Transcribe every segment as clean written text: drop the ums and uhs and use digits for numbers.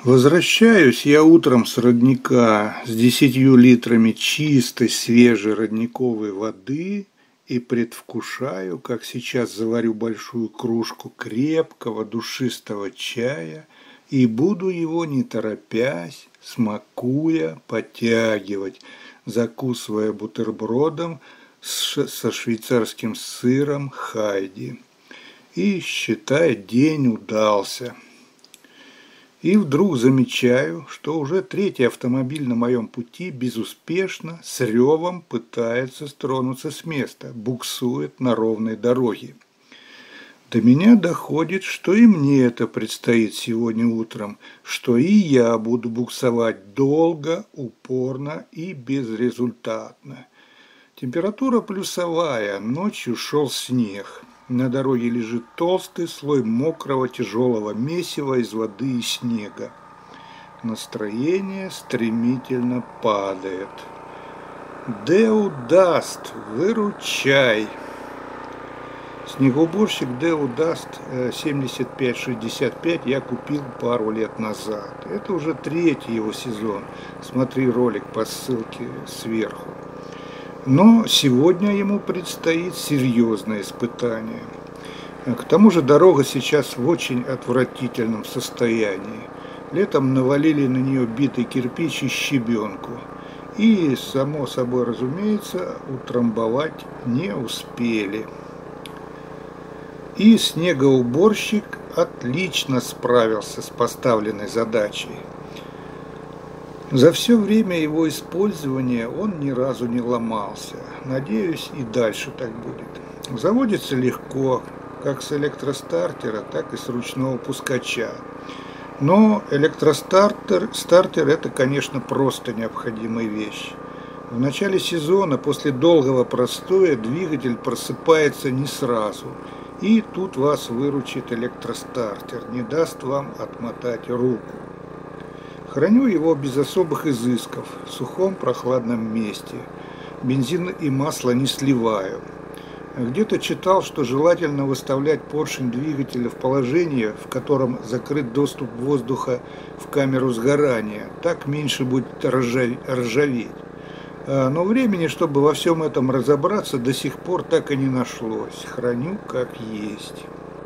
Возвращаюсь я утром с родника с 10 литрами чистой, свежей родниковой воды и предвкушаю, как сейчас заварю большую кружку крепкого душистого чая и буду его, не торопясь, смакуя, потягивать, закусывая бутербродом со швейцарским сыром Хайди. И, считай, день удался. И вдруг замечаю, что уже третий автомобиль на моем пути безуспешно с ревом пытается стронуться с места, буксует на ровной дороге. До меня доходит, что и мне это предстоит сегодня утром, что и я буду буксовать долго, упорно и безрезультатно. Температура плюсовая, ночью шел снег. На дороге лежит толстый слой мокрого тяжелого месива из воды и снега. Настроение стремительно падает. Деу даст, выручай! Снегоуборщик Деу даст 75-65 я купил пару лет назад. Это уже третий его сезон. Смотри ролик по ссылке сверху. Но сегодня ему предстоит серьезное испытание. К тому же дорога сейчас в очень отвратительном состоянии. Летом навалили на нее битый кирпич и щебенку. И, само собой разумеется, утрамбовать не успели. И снегоуборщик отлично справился с поставленной задачей. За все время его использования он ни разу не ломался. Надеюсь, и дальше так будет. Заводится легко, как с электростартера, так и с ручного пускача. Но электростартер это, конечно, просто необходимая вещь. В начале сезона, после долгого простоя, двигатель просыпается не сразу. И тут вас выручит электростартер, не даст вам отмотать руку. Храню его без особых изысков, в сухом прохладном месте. Бензин и масло не сливаю. Где-то читал, что желательно выставлять поршень двигателя в положение, в котором закрыт доступ воздуха в камеру сгорания. Так меньше будет ржаветь. Но времени, чтобы во всем этом разобраться, до сих пор так и не нашлось. Храню как есть.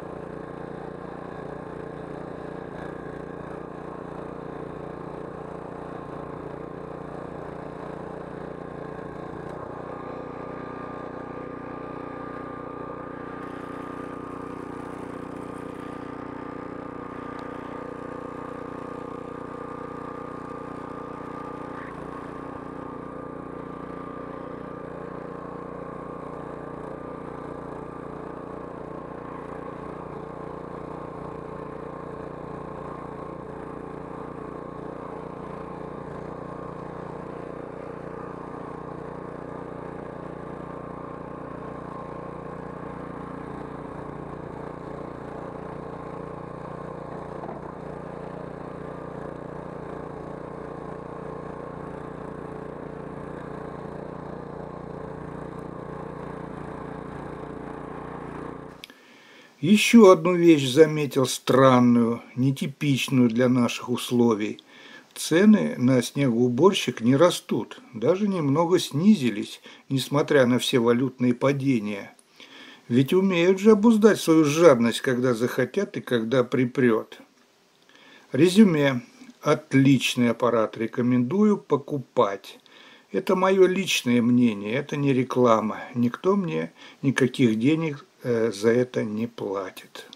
Еще одну вещь заметил странную, нетипичную для наших условий. Цены на снегоуборщик не растут, даже немного снизились, несмотря на все валютные падения. Ведь умеют же обуздать свою жадность, когда захотят и когда припрет. Резюме. Отличный аппарат, рекомендую покупать. Это мое личное мнение, это не реклама. Никто мне никаких денег за это не платит.